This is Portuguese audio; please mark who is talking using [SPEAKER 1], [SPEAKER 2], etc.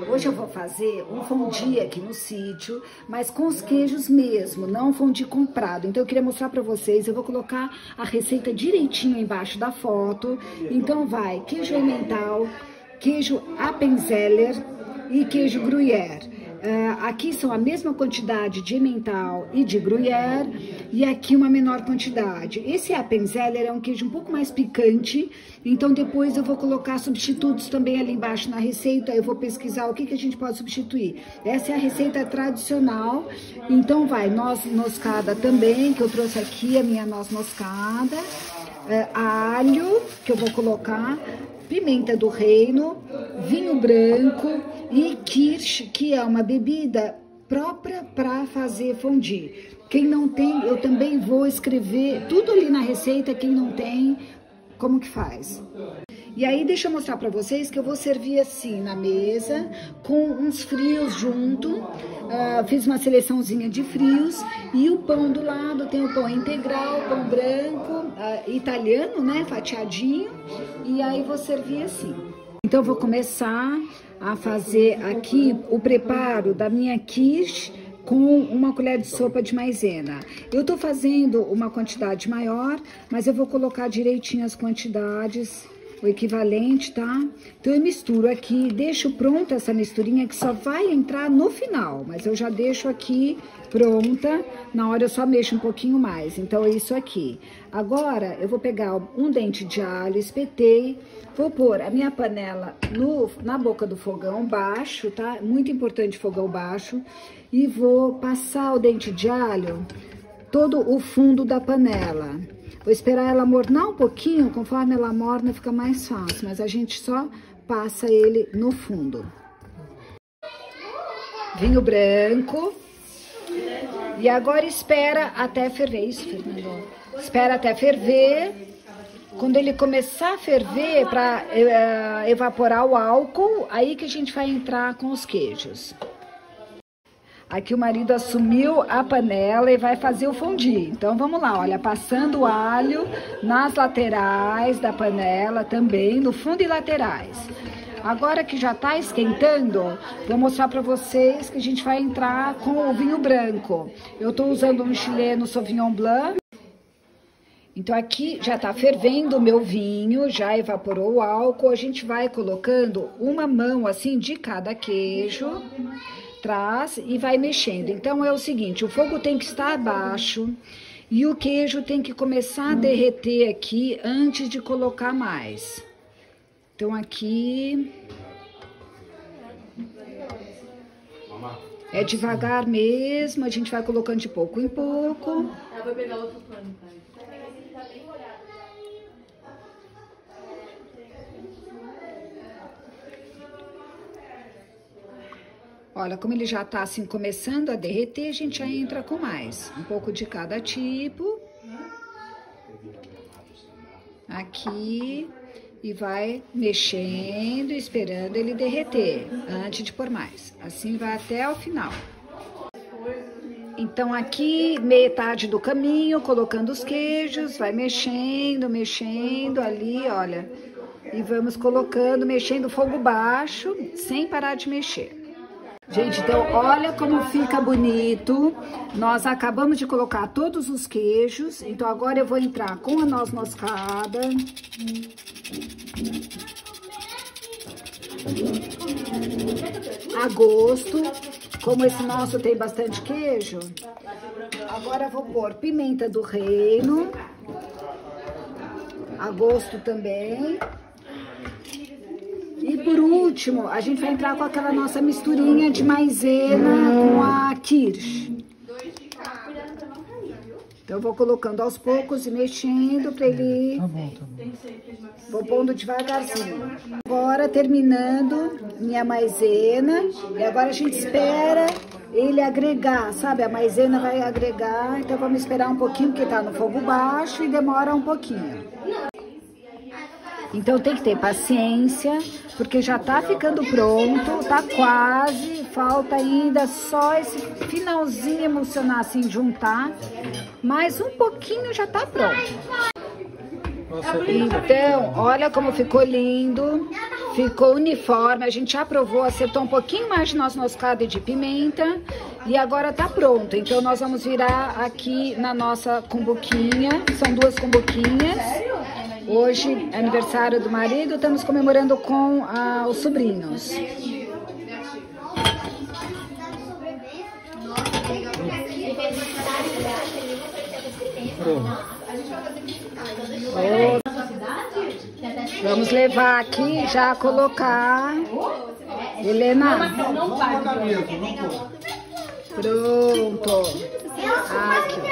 [SPEAKER 1] Hoje eu vou fazer um fondue aqui no sítio, mas com os queijos mesmo, não um fondue comprado. Então eu queria mostrar pra vocês, eu vou colocar a receita direitinho embaixo da foto. Então vai queijo emmental, queijo Appenzeller e queijo Gruyère. Aqui são a mesma quantidade de emmental e de Gruyère, e aqui uma menor quantidade. Esse Appenzeller é um queijo um pouco mais picante, então depois eu vou colocar substitutos também ali embaixo na receita. Eu vou pesquisar o que a gente pode substituir. Essa é a receita tradicional, então vai noz moscada também, que eu trouxe aqui a minha noz moscada, alho, que eu vou colocar, pimenta do reino, vinho branco e kirsch, que é uma bebida própria para fazer fondue. Quem não tem, eu também vou escrever tudo ali na receita, quem não tem, como que faz. E aí, deixa eu mostrar pra vocês que eu vou servir assim na mesa, com uns frios junto. Fiz uma seleçãozinha de frios e o pão do lado, tem o pão integral, pão branco, italiano, né, fatiadinho. E aí vou servir assim. Então eu vou começar a fazer aqui o preparo da minha quiche com uma colher de sopa de maisena. Eu tô fazendo uma quantidade maior, mas eu vou colocar direitinho as quantidades, o equivalente, tá? Então eu misturo aqui, deixo pronta essa misturinha que só vai entrar no final, mas eu já deixo aqui pronta, na hora eu só mexo um pouquinho mais. Então é isso aqui. Agora eu vou pegar um dente de alho, espetei, vou pôr a minha panela na boca do fogão baixo, tá? Muito importante fogão baixo. E vou passar o dente de alho todo o fundo da panela. Vou esperar ela mornar um pouquinho, conforme ela morna fica mais fácil, mas a gente só passa ele no fundo. Vinho branco. E agora espera até ferver. Isso, Fernando. Espera até ferver. Quando ele começar a ferver, para evaporar o álcool, aí que a gente vai entrar com os queijos. Aqui o marido assumiu a panela e vai fazer o fondue. Então vamos lá, olha, passando o alho nas laterais da panela também, no fundo e laterais. Agora que já tá esquentando, vou mostrar para vocês que a gente vai entrar com o vinho branco. Eu tô usando um chileno Sauvignon Blanc. Então aqui já tá fervendo o meu vinho, já evaporou o álcool. A gente vai colocando uma mão assim de cada queijo, traz e vai mexendo. Então é o seguinte, o fogo tem que estar baixo e o queijo tem que começar a derreter aqui antes de colocar mais. Então aqui é devagar mesmo, a gente vai colocando de pouco em pouco.
[SPEAKER 2] Ela vai pegar outro pano, pai.
[SPEAKER 1] Olha, como ele já tá assim começando a derreter, a gente já entra com mais. Um pouco de cada tipo. Aqui. E vai mexendo, esperando ele derreter, antes de pôr mais. Assim vai até o final. Então aqui, metade do caminho, colocando os queijos, vai mexendo, mexendo ali, olha. E vamos colocando, mexendo fogo baixo, sem parar de mexer. Gente, então olha como fica bonito. Nós acabamos de colocar todos os queijos. Então agora eu vou entrar com a noz moscada. A gosto. Como esse nosso tem bastante queijo. Agora eu vou pôr pimenta do reino. A gosto também. E por último, a gente vai entrar com aquela nossa misturinha de maisena com a kirsch. Então eu vou colocando aos poucos e mexendo para ele...
[SPEAKER 3] Tá bom.
[SPEAKER 1] Vou pondo devagarzinho. Agora terminando minha maisena. E agora a gente espera ele agregar, sabe? A maisena vai agregar, então vamos esperar um pouquinho, porque tá no fogo baixo e demora um pouquinho. Então tem que ter paciência, porque já tá ficando pronto, tá quase, falta ainda só esse finalzinho emocionar, assim, juntar, mas um pouquinho já tá pronto. Então, olha como ficou lindo, Ficou uniforme, a gente aprovou, acertou um pouquinho mais de noz moscada e de pimenta. E agora tá pronto. Então nós vamos virar aqui na nossa cumbuquinha. São 2 cumbuquinhas. Hoje é aniversário do marido, estamos comemorando com os sobrinhos. Vamos levar aqui já colocar. Helena. Pronto. Aqui.